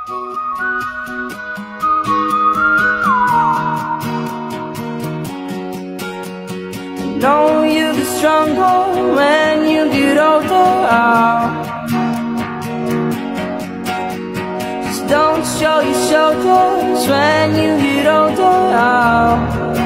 know you get stronger when you get older. Just don't show your shoulders when you get older.